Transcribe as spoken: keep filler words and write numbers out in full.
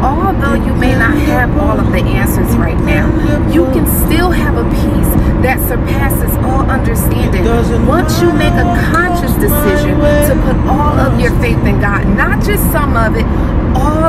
although you may not have all of the answers right now, you can still have a peace that surpasses all understanding once you make a conscious decision to put all of your faith in God, not just some of it, all